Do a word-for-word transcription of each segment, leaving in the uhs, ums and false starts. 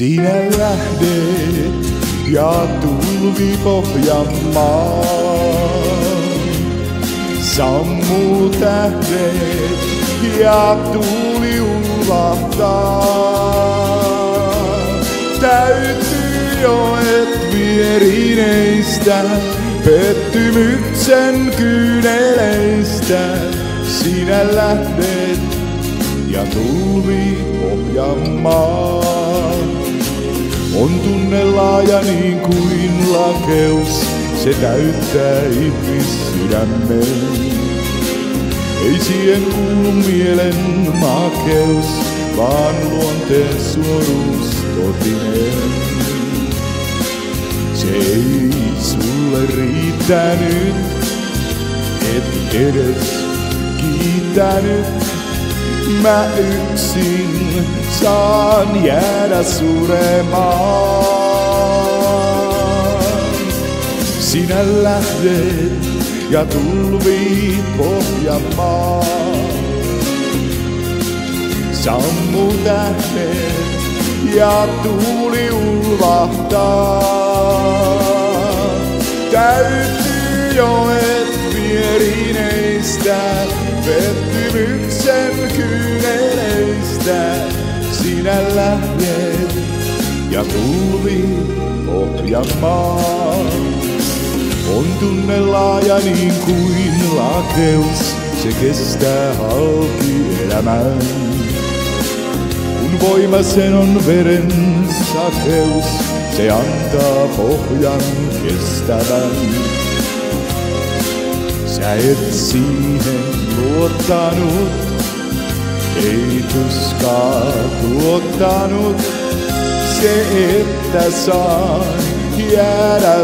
Sinä lähdet ja tulvi Pohjanmaa. Sammuu tähdet ja tuuli ulvahtaa. Täytyy joet vierineistä, pettymyksen kyyneleistä. Sinä lähdet ja tulvi Pohjanmaa. On tunne laaja niin kuin lakeus, se täyttää ihmissydämen. Ei siihen kuulu mielen makeus, vaan luonteen suoruus totinen. Se ei sulle riittänyt, et edes kiittänyt. Mä yksin saan jäädä suremaan. Sinä lähdet ja tulvi Pohjanmaa. Sammu tähdet ja tuuli ulvahtaa. Täytyy joet vierineistä, pettymyksen kyyneleistä. Sinä lähdet ja tulvi Pohjanmaa. On tunne laaja niin kuin lakeus, se kestää halki elämän. Kun voima sen on veren sakeus, se antaa pohjan kestävän. Sä et siihen luottanut, ei tuskaa tuottanut, se että saan jäädä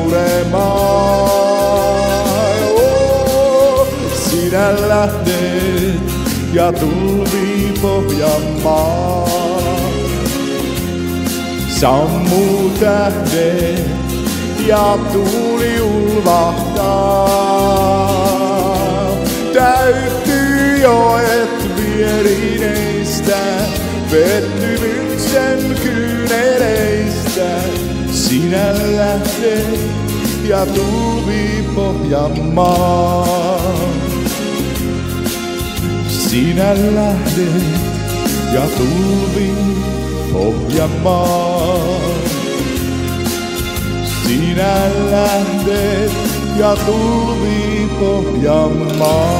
suremaan. Oh, sinä lähdet ja tulvi Pohjanmaa. Sammuu tähdet ja tuuli ulvahtaa. Täytyy joet vierineistä, pettymyksen kyyneleistä. Sinä lähdet ja tulvi Pohjanmaa. Sinä lähdet ja tulvi Pohjanmaa. Sinä lähdet ja tulvi Pohjanmaa.